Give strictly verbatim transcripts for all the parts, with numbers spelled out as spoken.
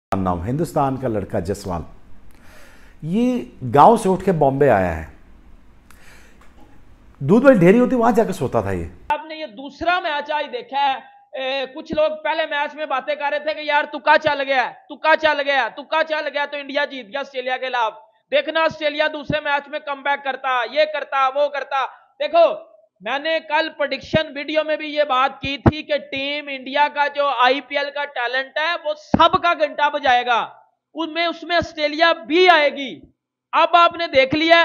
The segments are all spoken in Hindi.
नाम हिंदुस्तान का लड़का जसवाल ये गांव से उठ के बॉम्बे आया है। दूध वाली ढेरी होती वहां जाकर सोता था ये। आपने ये दूसरा मैच आज देखा है। ए, कुछ लोग पहले मैच में बातें कर रहे थे कि यार तुक्का चल गया तुक्का चल गया तुक्का चल गया तो इंडिया जीत गया ऑस्ट्रेलिया के खिलाफ। देखना ऑस्ट्रेलिया दूसरे मैच में कमबैक करता, ये करता, वो करता। देखो मैंने कल प्रेडिक्शन वीडियो में भी ये बात की थी कि टीम इंडिया का जो आईपीएल का टैलेंट है वो सबका घंटा बजाएगा, उनमें उसमें ऑस्ट्रेलिया भी आएगी। अब आपने देख लिया।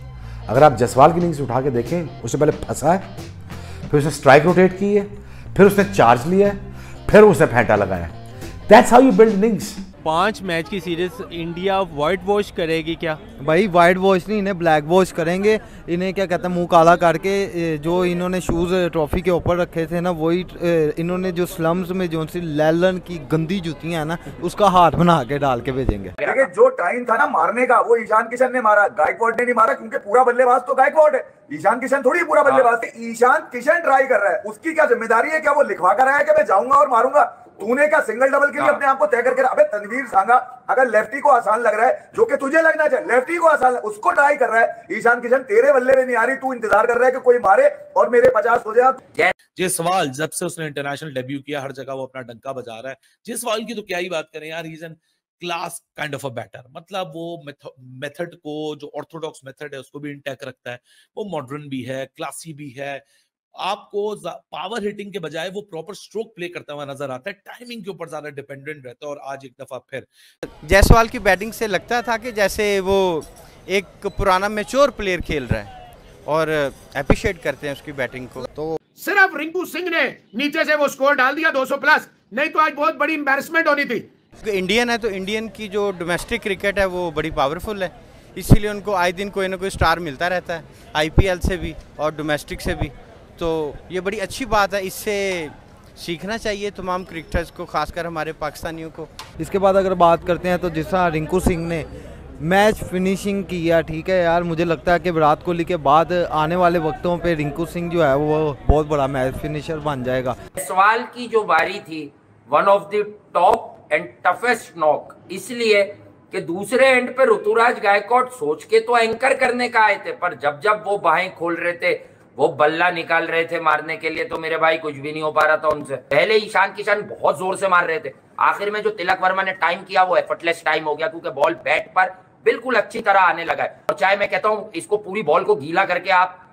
अगर आप जसवाल की इनिंग्स उठा के देखें, उससे पहले फंसा है, फिर उसने स्ट्राइक रोटेट की है, फिर उसने चार्ज लिया है, फिर उसने फेंटा लगाया। That's how you build innings. पांच मैच की सीरीज इंडिया व्हाइट वॉश करेगी क्या? भाई व्हाइट वॉश नहीं, इन्हें ब्लैक वॉश करेंगे। इन्हें क्या कहते हैं, मुंह काला करके जो इन्होंने शूज़ ट्रॉफी के ऊपर रखे थे ना, वही इन्होंने जो स्लम्स में जो सी लैलन की गंदी जूतियां हैं ना, उसका हाथ बना के डाल के भेजेंगे। देखिए जो टाइम था ना मारने का, वो ईशान किशन ने मारा, गायकवाड ने नहीं मारा, क्योंकि पूरा बल्लेबाज तो गायकवाड है। ईशान किशन थोड़ी पूरा बल्लेबाज है। ईशान किशन ट्राई कर रहा है, उसकी क्या जिम्मेदारी है? क्या वो लिखवा कर आया है कि मैं जाऊंगा और मारूंगा? तूने क्या सिंगल डबल के लिए अपने आप को तय करके? अबे तनवीर सांगा अगर लेफ्टी को आसान लग रहा है, जो कि तुझे लगना चाहिए, लेफ्टी को आसान, उसको ट्राई कर रहा है। ईशान किशन तेरे बल्ले में नहीं आ रही, तू इंतजार कर रहा है कि कोई मारे और मेरे पचास हो जाए। जयसवाल जब से उसने इंटरनेशनल डेब्यू किया, हर जगह वो अपना डंका बजा रहा है। जयसवाल की तो क्या ही बात करें यार, he is an class kind of a batter. मतलब वो मेथड को, जो ऑर्थोडॉक्स मेथड है, उसको भी इंटैक्ट रखता है। वो मॉडर्न भी है, क्लासी भी है। आपको पावर हिटिंग के बजाय वो प्रॉपर स्ट्रोक प्ले करता हुआ नजर आता है। टाइमिंग के ऊपर ज्यादा डिपेंडेंट रहता है। और आज एक दफा फिर जयसवाल की बैटिंग से लगता था कि जैसे वो एक पुराना मैच्योर प्लेयर खेल रहा है, और अप्रिशिएट करते हैं उसकी बैटिंग को। तो सिर्फ रिंकू सिंह ने नीचे से वो स्कोर डाल दिया दो सौ प्लस, नहीं तो आज बहुत बड़ी एम्बैरेसमेंट होनी थी। इंडियन है तो इंडियन की जो डोमेस्टिक क्रिकेट है वो बड़ी पावरफुल है, इसीलिए उनको आए दिन कोई ना कोई स्टार मिलता रहता है, आईपीएल से भी और डोमेस्टिक से भी। तो ये बड़ी अच्छी बात है, इससे सीखना चाहिए तमाम क्रिकेटर्स को, खासकर हमारे पाकिस्तानियों को। इसके बाद अगर बात करते हैं तो जिस तरह रिंकू सिंह ने मैच फिनिशिंग किया, ठीक है यार, मुझे लगता है कि विराट कोहली के बाद आने वाले वक्तों पे रिंकू सिंह जो है वो बहुत बड़ा मैच फिनिशर बन जाएगा। सवाल की जो बारी थी, one of the top and toughest knock, इसलिए कि दूसरे एंड पे ऋतुराज गायकवाड सोच के तो एंकर करने का आए थे, पर जब जब वो बाहें खोल रहे थे, वो बल्ला निकाल रहे थे मारने के लिए, तो मेरे भाई कुछ भी नहीं हो पा रहा था उनसे। पहले ईशान किशन बहुत जोर से मार रहे थे, आखिर में जो तिलक वर्मा ने टाइम किया वो एफर्टलेस टाइम हो गया, क्योंकि बॉल बैट पर बिल्कुल अच्छी तरह आने लगा है। और चाहे मैं कहता हूँ इसको पूरी बॉल को गीला करके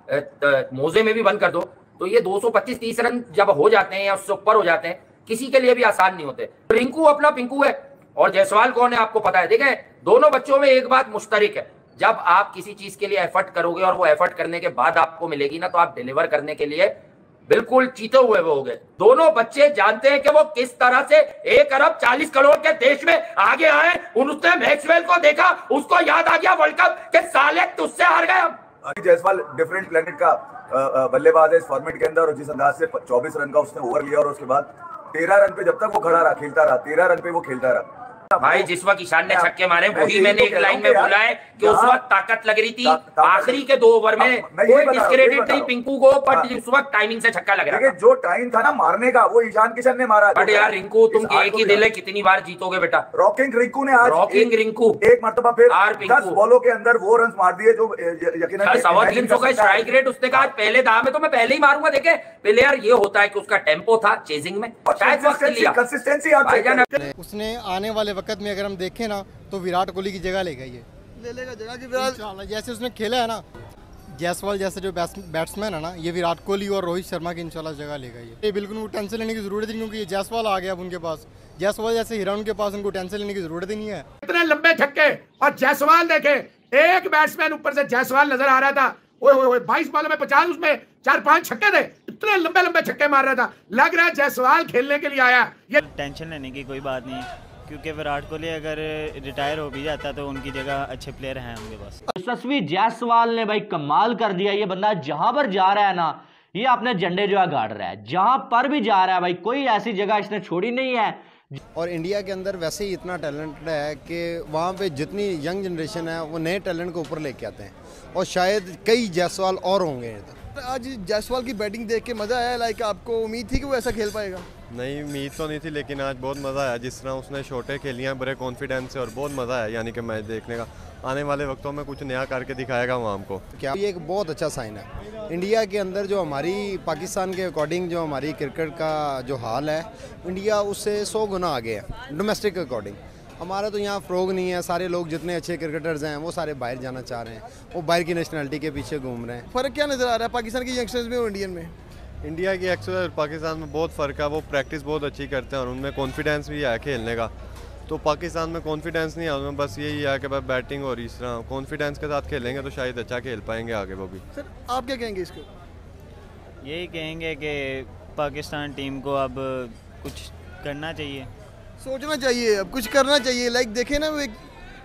आप मोजे में भी बंद कर दो, तो ये दो सौ पच्चीस तीस रन जब हो जाते हैं या उससे ऊपर हो जाते हैं, किसी के लिए भी आसान नहीं होते। रिंकू अपना पिंकू है और जयसवाल कौन है आपको पता है। देखें दोनों बच्चों में एक बात मुश्तरक है, जब आप किसी चीज के लिए एफर्ट करोगे और वो एफर्ट करने के बाद आपको मिलेगी ना, तो आप डिलीवर करने के लिए बिल्कुल चीते हुए वो हो गए। दोनों बच्चे जानते हैं कि वो किस तरह से एक अरब चालीस करोड़ के देश में आगे आए। उसने मैक्सवेल को देखा, उसको याद आ गया वर्ल्ड कप के साले तुझसे हार गए हम। जयसवाल डिफरेंट प्लेनेट का बल्लेबाज है इस फॉर्मेट के अंदर, और जिस अंदाज से चौबीस रन का उसने ओवर लिया और उसके बाद तेरह रन पे जब तक वो खड़ा रहा, खेलता रहा, तेरह रन पे वो खेलता रहा। भाई जिस वक्त ईशान ने छक्के मारे, वही मैंने एक लाइन में बोला है कि उस वक्त ताकत लग रही थी। आखिरी के दो ओवर में कोई डिस्क्रेडिट नहीं पिंकू को, पर उस वक्त टाइमिंग से छक्का लग रहा था। जो टाइम था ना मारने का, वो ईशान किशन ने मारा। बट यार रिंकू, तुम एक ही दिल है, कितनी बार जीतोगे बेटा? रॉकिंग रिंकू ने आज रॉकिंग रिंकू एक मरतबा फिर दस बॉलों के अंदर वो रन मार दिए जो यकीनन सवा तीन सौ का स्ट्राइक रेट। उसने कहा पहले दाव में तो मैं पहले ही मारूंगा। देखे पहले यार ये होता है कि उसका टेम्पो था चेजिंग में, कंसिस्टेंसी। उसने आने वाले वक्त में अगर हम देखें ना, तो विराट कोहली की जगह लेगा, ये ले लेगा जगह की विराट। जैसे उसने खेला है ना, जयसवाल जैसे जो बैट्समैन है ना, ये विराट कोहली और रोहित शर्मा की इंशाल्लाह जगह लेगा। ये ये बिल्कुल उनको टेंशन लेने की जरूरत नहीं, क्योंकि ये जयसवाल आ गया अब उनके पास। जयसवाल जैसे हीरो उनके पास, उनको टेंशन लेने की जरूरत ही नहीं है। इतने लंबे छक्के, और जयसवाल देखे एक बैट्समैन ऊपर से जयसवाल नजर आ रहा था, ओए बाईस बॉलों में पचास, उसमें चार पांच छक्के थे, इतने लंबे लंबे छक्के मार रहा था। लग रहा है जयसवाल खेलने के लिए आया। ये टेंशन लेने की कोई बात नहीं है, क्योंकि विराट कोहली अगर रिटायर हो भी जाता तो उनकी जगह अच्छे प्लेयर हैं उनके पास। यशस्वी जायसवाल ने भाई कमाल कर दिया। ये बंदा जहां पर जा रहा है ना, ये अपने झंडे जो है गाड़ रहा है, जहां पर भी जा रहा है भाई, कोई ऐसी जगह इसने छोड़ी नहीं है। और इंडिया के अंदर वैसे ही इतना टैलेंट है कि वहाँ पे जितनी यंग जनरेशन है वो नए टैलेंट को ऊपर लेके आते हैं, और शायद कई जयसवाल और होंगे। आज जायसवाल की बैटिंग देख के मजा आया। लाइक आपको उम्मीद थी कि वो ऐसा खेल पाएगा? नहीं, उम्मीद तो नहीं थी, लेकिन आज बहुत मज़ा आया। जिस तरह उसने शॉटें खेली हैं बड़े कॉन्फिडेंस से, और बहुत मज़ा आया यानी कि मैच देखने का। आने वाले वक्तों में कुछ नया करके दिखाएगा वहाँ हमको। क्या ये एक बहुत अच्छा साइन है इंडिया के अंदर, जो हमारी पाकिस्तान के अकॉर्डिंग जो हमारी क्रिकेट का जो हाल है, इंडिया उससे सौ गुना आगे है डोमेस्टिक के अकॉर्डिंग। हमारा तो यहाँ फ़रोग नहीं है, सारे लोग जितने अच्छे क्रिकेटर्स हैं वो सारे बाहर जाना चाह रहे हैं, वो बाहर की नेशनलिटी के पीछे घूम रहे हैं। फ़र्क क्या नज़र आ रहा है पाकिस्तान के यंगस्टर्स में और इंडियन में? इंडिया की एक्सरसाइज और पाकिस्तान में बहुत फ़र्क है। वो प्रैक्टिस बहुत अच्छी करते हैं और उनमें कॉन्फिडेंस भी है खेलने का। तो पाकिस्तान में कॉन्फिडेंस नहीं है, उनमें बस यही है कि भाई बैटिंग और इस तरह कॉन्फिडेंस के साथ खेलेंगे तो शायद अच्छा खेल पाएंगे आगे वो भी। सर आप क्या कहेंगे इसको? यही कहेंगे कि पाकिस्तान टीम को अब कुछ करना चाहिए, सोचना चाहिए, अब कुछ करना चाहिए। लाइक देखे ना वो एक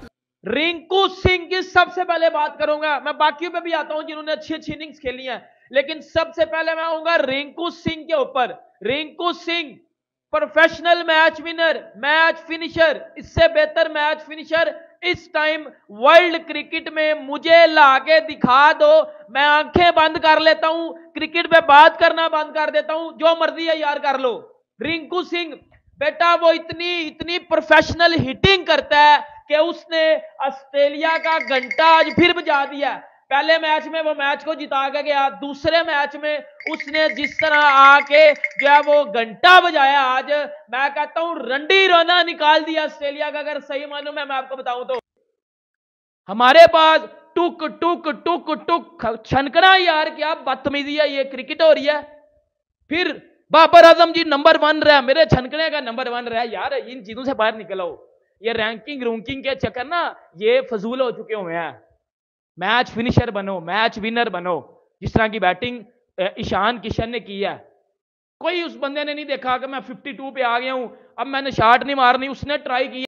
रिंकू सिंह की सबसे पहले बात करूंगा, मैं बाकियों पे भी आता हूं जिन्होंने अच्छी अच्छी इनिंग्स खेली हैं, लेकिन सबसे पहले मैं आऊंगा रिंकू सिंह के ऊपर। Rinku Singh professional match winner, match finisher, इससे बेहतर मैच फिनिशर इस टाइम वर्ल्ड क्रिकेट में मुझे लाके दिखा दो, मैं आंखें बंद कर लेता हूं, क्रिकेट पे बात करना बंद कर देता हूं, जो मर्जी है यार कर लो। रिंकू सिंह बेटा वो इतनी इतनी प्रोफेशनल हिटिंग करता है कि उसने ऑस्ट्रेलिया का घंटा आज फिर बजा दिया। पहले मैच में वो मैच को जिता के गया, दूसरे मैच में उसने जिस तरह आके जो है वो घंटा बजाया, आज मैं कहता हूं रंडी रोना निकाल दिया ऑस्ट्रेलिया का। अगर सही मानूं मैं, मैं आपको बताऊं तो हमारे पास टुक टुक टुक टुक छनकना, यार क्या बदतमीजी है, ये क्रिकेट हो रही है। फिर बाबर आजम जी नंबर वन रहा, मेरे छनकने का नंबर वन रहा। यार इन चीजों से बाहर निकलो, ये रैंकिंग रूंकिंग के चक्कर ना ये फजूल हो चुके हुए हैं। मैच फिनिशर बनो, मैच विनर बनो, जिस तरह की बैटिंग ईशान किशन ने की है। कोई उस बंदे ने नहीं देखा कि मैं बावन पे आ गया हूं, अब मैंने शॉट नहीं मारनी, उसने ट्राई की।